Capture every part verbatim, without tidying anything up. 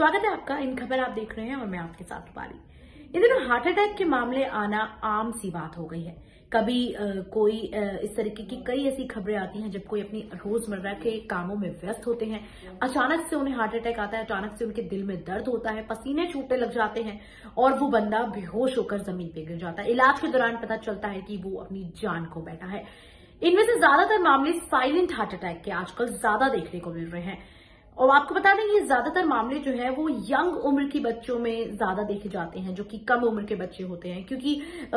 स्वागत है आपका। इन खबर आप देख रहे हैं और मैं आपके साथ रूपाली। इन दिनों हार्ट अटैक के मामले आना आम सी बात हो गई है। कभी आ, कोई आ, इस तरीके की कई ऐसी खबरें आती हैं जब कोई अपनी रोजमर्रा के कामों में व्यस्त होते हैं, अचानक से उन्हें हार्ट अटैक आता है, अचानक से उनके दिल में दर्द होता है, पसीने छूटने लग जाते हैं और वो बंदा बेहोश होकर जमीन पे गिर जाता है। इलाज के दौरान पता चलता है कि वो अपनी जान खो बैठा है। इनमें से ज्यादातर मामले साइलेंट हार्ट अटैक के आजकल ज्यादा देखने को मिल रहे हैं और आपको बता दें ये ज्यादातर मामले जो है वो यंग उम्र की बच्चों में ज्यादा देखे जाते हैं, जो कि कम उम्र के बच्चे होते हैं, क्योंकि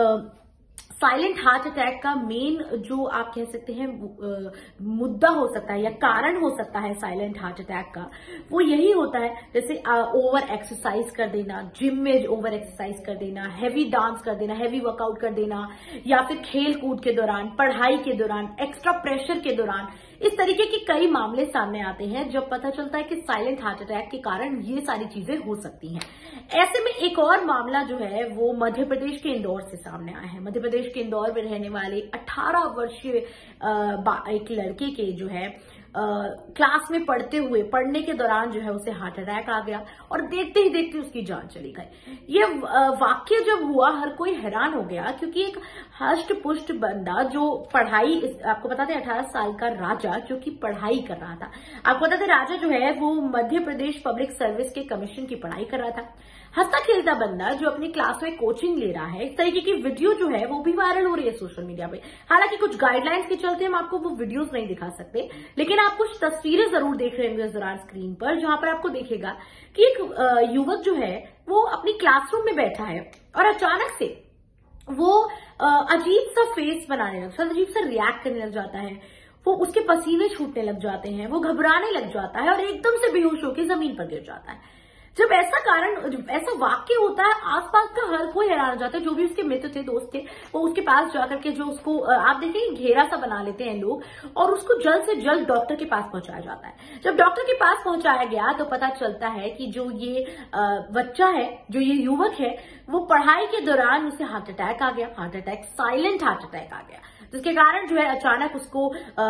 साइलेंट हार्ट अटैक का मेन जो आप कह सकते हैं आ, मुद्दा हो सकता है या कारण हो सकता है साइलेंट हार्ट अटैक का, वो यही होता है जैसे ओवर एक्सरसाइज कर देना, जिम में ओवर एक्सरसाइज कर देना, हैवी डांस कर देना, हैवी वर्कआउट कर देना, या फिर खेल कूद के दौरान, पढ़ाई के दौरान, एक्स्ट्रा प्रेशर के दौरान। इस तरीके के कई मामले सामने आते हैं जब पता चलता है कि साइलेंट हार्ट अटैक के कारण ये सारी चीजें हो सकती हैं। ऐसे में एक और मामला जो है वो मध्य प्रदेश के इंदौर से सामने आया है। मध्य प्रदेश के इंदौर में रहने वाले अठारह वर्षीय एक लड़के के जो है क्लास में पढ़ते हुए पढ़ने के दौरान जो है उसे हार्ट अटैक आ गया और देखते ही देखते उसकी जान चली गई। ये वाक्य जब हुआ हर कोई हैरान हो गया, क्योंकि एक हष्ट पुष्ट बंदा जो पढ़ाई, आपको बता दें अठारह साल का राजा जो कि पढ़ाई कर रहा था, आपको बता दें राजा जो है वो मध्य प्रदेश पब्लिक सर्विस के कमीशन की पढ़ाई कर रहा था। हंसता खेलता बंदा जो अपनी क्लास में कोचिंग ले रहा है, इस तरीके की वीडियो जो है वो भी वायरल हो रही है सोशल मीडिया पे। हालांकि कुछ गाइडलाइंस के चलते हम आपको वो वीडियोस नहीं दिखा सकते, लेकिन आप कुछ तस्वीरें जरूर देख रहे होंगे इस दौरान स्क्रीन पर, जहां पर आपको देखेगा कि एक युवक जो है वो अपनी क्लासरूम में बैठा है और अचानक से वो अजीब सा फेस बनाने लगता है, अजीब सा रिएक्ट करने लग जाता है, वो उसके पसीने छूटने लग जाते हैं, वो घबराने लग जाता है और एकदम से बेहोश होकर जमीन पर गिर जाता है। जब ऐसा कारण ऐसा वाक्य होता है, आसपास का हर कोई हैरान हो जाता है। जो भी उसके मित्र थे, दोस्त थे, वो उसके पास जाकर के जो उसको आप देखेंगे घेरा सा बना लेते हैं लोग और उसको जल्द से जल्द डॉक्टर के पास पहुंचाया जाता है। जब डॉक्टर के पास पहुंचाया गया तो पता चलता है कि जो ये बच्चा है, जो ये युवक है, वो पढ़ाई के दौरान उसे हार्ट अटैक आ गया। Heart attack silent heart attack आ गया, जिसके कारण जो है अचानक उसको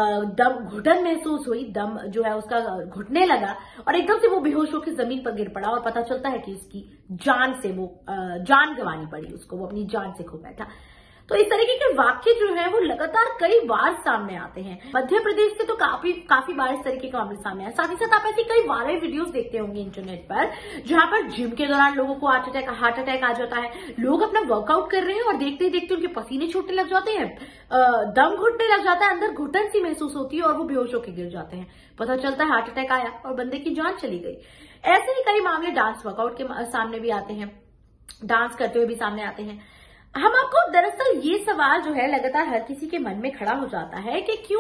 दम घुटन महसूस हुई, दम जो है उसका घुटने लगा और एकदम से वो बेहोश होकर जमीन पर गिर पड़ा और पता चलता है कि उसकी जान से वो जान गंवानी पड़ी उसको, वो अपनी जान से खो बैठा। तो इस तरीके के वाक्य जो है वो लगातार कई बार सामने आते हैं। मध्य प्रदेश से तो काफी काफी बार इस तरीके के मामले सामने आए। साथ ही साथ आप ऐसी कई वायरल वीडियोस देखते होंगे इंटरनेट पर, जहां पर जिम के दौरान लोगों को हार्ट अटैक हार्ट अटैक आ जाता है। लोग अपना वर्कआउट कर रहे हैं और देखते ही देखते उनके पसीने छूटने लग जाते हैं, दम घुटने लग जाता है, अंदर घुटन सी महसूस होती है और वो बेहोश होकर गिर जाते हैं। पता चलता है हार्ट अटैक आया और बंदे की जान चली गई। ऐसे ही कई मामले डांस वर्कआउट के सामने भी आते हैं, डांस करते हुए भी सामने आते हैं। हम आपको दरअसल ये सवाल जो है लगातार हर किसी के मन में खड़ा हो जाता है कि क्यों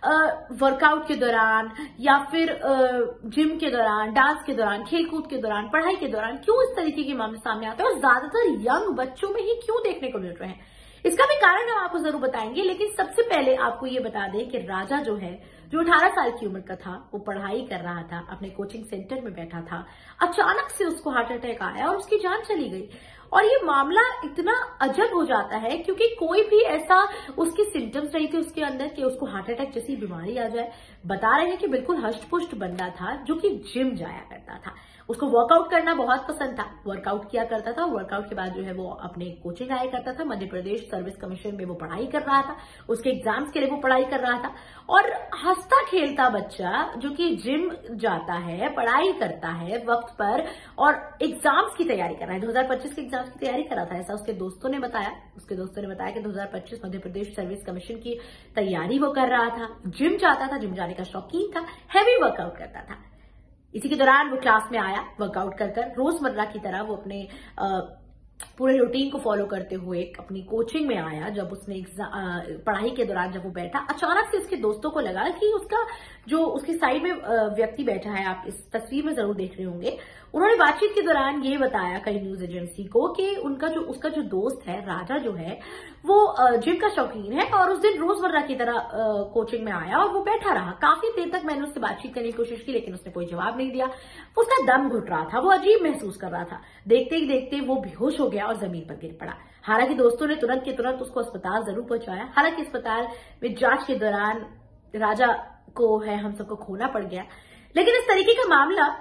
वर्कआउट के दौरान या फिर जिम के दौरान, डांस के दौरान, खेलकूद के दौरान, पढ़ाई के दौरान क्यों इस तरीके के मामले सामने आते हैं और ज्यादातर यंग बच्चों में ही क्यों देखने को मिल रहे हैं। इसका भी कारण हम आपको जरूर बताएंगे, लेकिन सबसे पहले आपको ये बता दें कि राजा जो है, जो अठारह साल की उम्र का था, वो पढ़ाई कर रहा था, अपने कोचिंग सेंटर में बैठा था, अचानक से उसको हार्ट अटैक आया और उसकी जान चली गई। और ये मामला इतना अजब हो जाता है क्योंकि कोई भी ऐसा उसकी सिम्टम्स नहीं थे उसके अंदर कि उसको हार्ट अटैक जैसी बीमारी आ जाए। बता रहे हैं कि बिल्कुल हष्ट पुष्ट बंदा था जो कि जिम जाया करता था, उसको वर्कआउट करना बहुत पसंद था, वर्कआउट किया करता था। वर्कआउट के बाद जो है वो अपने कोचिंग आया करता था, मध्य प्रदेश सर्विस कमीशन में वो पढ़ाई कर रहा था, उसके एग्जाम्स के लिए वो पढ़ाई कर रहा था। और हंसता खेलता बच्चा जो कि जिम जाता है, पढ़ाई करता है वक्त पर और एग्जाम्स की तैयारी कर रहा है, दो हजार पच्चीस के एग्जाम्स की तैयारी कर रहा था, ऐसा उसके दोस्तों ने बताया। उसके दोस्तों ने बताया कि दो हजार पच्चीस मध्य प्रदेश सर्विस कमीशन की तैयारी वो कर रहा था, जिम जाता था, जिम जाने का शौकीन था, हैवी वर्कआउट करता था। इसी के दौरान वो क्लास में आया, वर्कआउट कर कर रोजमर्रा की तरह वो अपने आ, पूरे रूटीन को फॉलो करते हुए अपनी कोचिंग में आया। जब उसने पढ़ाई के दौरान जब वो बैठा, अचानक से उसके दोस्तों को लगा कि उसका जो उसके साइड में व्यक्ति बैठा है, आप इस तस्वीर में जरूर देख रहे होंगे, उन्होंने बातचीत के दौरान ये बताया कई न्यूज एजेंसी को कि उनका जो उसका जो दोस्त है राजा जो है वो जिम का शौकीन है और उस दिन रोजमर्रा की तरह कोचिंग में आया और वो बैठा रहा। काफी देर तक मैंने उससे बातचीत करने की कोशिश की, लेकिन उसने कोई जवाब नहीं दिया। उसका दम घुट रहा था, वो अजीब महसूस कर रहा था। देखते ही देखते वो बेहोश हो गया और जमीन पर गिर पड़ा। हालांकि दोस्तों ने तुरंत के तुरंत उसको अस्पताल जरूर पहुंचाया। हालांकि अस्पताल में जांच के दौरान राजा को है हम सबको खोना पड़ गया। लेकिन इस तरीके का मामला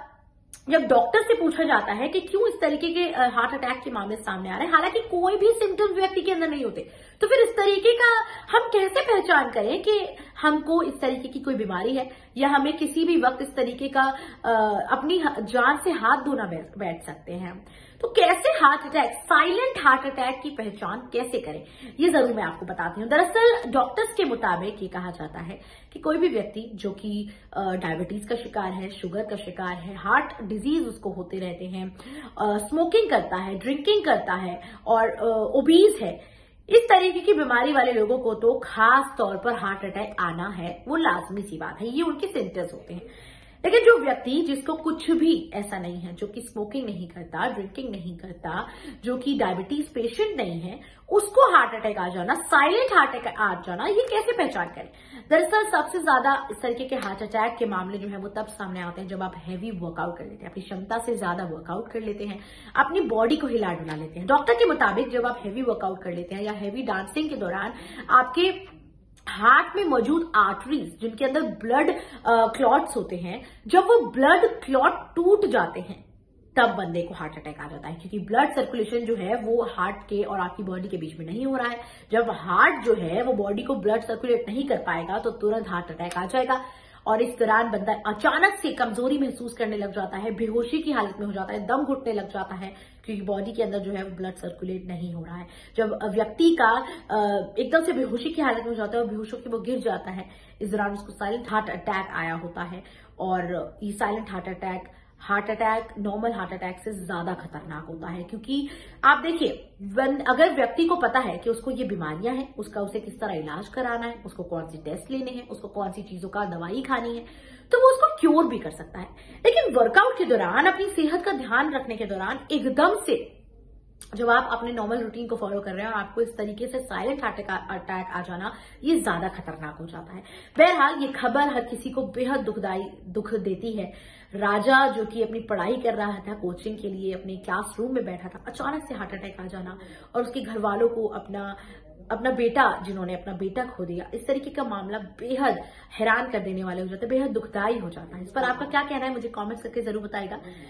जब डॉक्टर से पूछा जाता है कि क्यों इस तरीके के हार्ट अटैक के मामले सामने आ रहे हैं, हालांकि कोई भी सिम्टम्स व्यक्ति के अंदर नहीं होते, तो फिर इस तरीके का हम कैसे पहचान करें कि हमको इस तरीके की कोई बीमारी है, या हमें किसी भी वक्त इस तरीके का आ, अपनी जान से हाथ धोना बैठ सकते हैं। तो कैसे heart attack, silent heart attack की पहचान कैसे करें, ये जरूर मैं आपको बताती हूँ। दरअसल डॉक्टर्स के मुताबिक ये कहा जाता है कि कोई भी व्यक्ति जो कि डायबिटीज का शिकार है, शुगर का शिकार है, हार्ट डिजीज उसको होते रहते हैं, स्मोकिंग करता है, ड्रिंकिंग करता है और ओबीज है, इस तरीके की बीमारी वाले लोगों को तो खास तौर पर हार्ट अटैक आना है वो लाजमी सी बात है, ये उनके सिम्टम्स होते हैं। लेकिन जो व्यक्ति जिसको कुछ भी ऐसा नहीं है, जो कि स्मोकिंग नहीं करता, ड्रिंकिंग नहीं करता, जो कि डायबिटीज पेशेंट नहीं है, उसको हार्ट अटैक आ जाना, साइलेंट हार्ट अटैक आ जाना, ये कैसे पहचान करें? दरअसल सबसे ज्यादा इस तरीके के हार्ट अटैक के मामले जो है वो तब सामने आते हैं जब आप हैवी वर्कआउट कर लेते हैं, अपनी क्षमता से ज्यादा वर्कआउट कर लेते हैं, अपनी बॉडी को हिला डुला लेते हैं। डॉक्टर के मुताबिक जब आप हैवी वर्कआउट कर लेते हैं या हैवी डांसिंग के दौरान आपके हार्ट में मौजूद आर्टरीज, जिनके अंदर ब्लड क्लॉट्स होते हैं, जब वो ब्लड क्लॉट टूट जाते हैं तब बंदे को हार्ट अटैक आ जाता है, क्योंकि ब्लड सर्कुलेशन जो है वो हार्ट के और आपकी बॉडी के बीच में नहीं हो रहा है। जब हार्ट जो है वो बॉडी को ब्लड सर्कुलेट नहीं कर पाएगा तो तुरंत हार्ट अटैक आ जाएगा, और इस दौरान बंदा अचानक से कमजोरी महसूस करने लग जाता है, बेहोशी की हालत में हो जाता है, दम घुटने लग जाता है, क्योंकि बॉडी के अंदर जो है वो ब्लड सर्कुलेट नहीं हो रहा है। जब व्यक्ति का एकदम से बेहोशी की हालत में हो जाता है और बेहोश होकर वो गिर जाता है, इस दौरान उसको साइलेंट हार्ट अटैक आया होता है। और ये silent heart attack heart attack normal heart attack से ज्यादा खतरनाक होता है, क्योंकि आप देखिए, अगर व्यक्ति को पता है कि उसको ये बीमारियां हैं, उसका उसे किस तरह इलाज कराना है, उसको कौन सी टेस्ट लेने हैं, उसको कौन सी चीजों का दवाई खानी है, तो वो उसको क्योर भी कर सकता है। लेकिन वर्कआउट के दौरान, अपनी सेहत का ध्यान रखने के दौरान एकदम से जब आप अपने नॉर्मल रूटीन को फॉलो कर रहे हैं और आपको इस तरीके से साइलेंट हार्ट अटैक आ जाना, ये ज्यादा खतरनाक हो जाता है। बहरहाल ये खबर हर किसी को बेहद दुखदाई दुख देती है। राजा जो कि अपनी पढ़ाई कर रहा था, कोचिंग के लिए अपने क्लासरूम में बैठा था, अचानक से हार्ट अटैक आ जाना, और उसके घर वालों को अपना अपना बेटा, जिन्होंने अपना बेटा खो दिया, इस तरीके का मामला बेहद हैरान कर देने वाले हो जाता है, बेहद दुखदाई हो जाता है। इस पर आपका क्या कहना है मुझे कमेंट्स करके जरूर बताइएगा।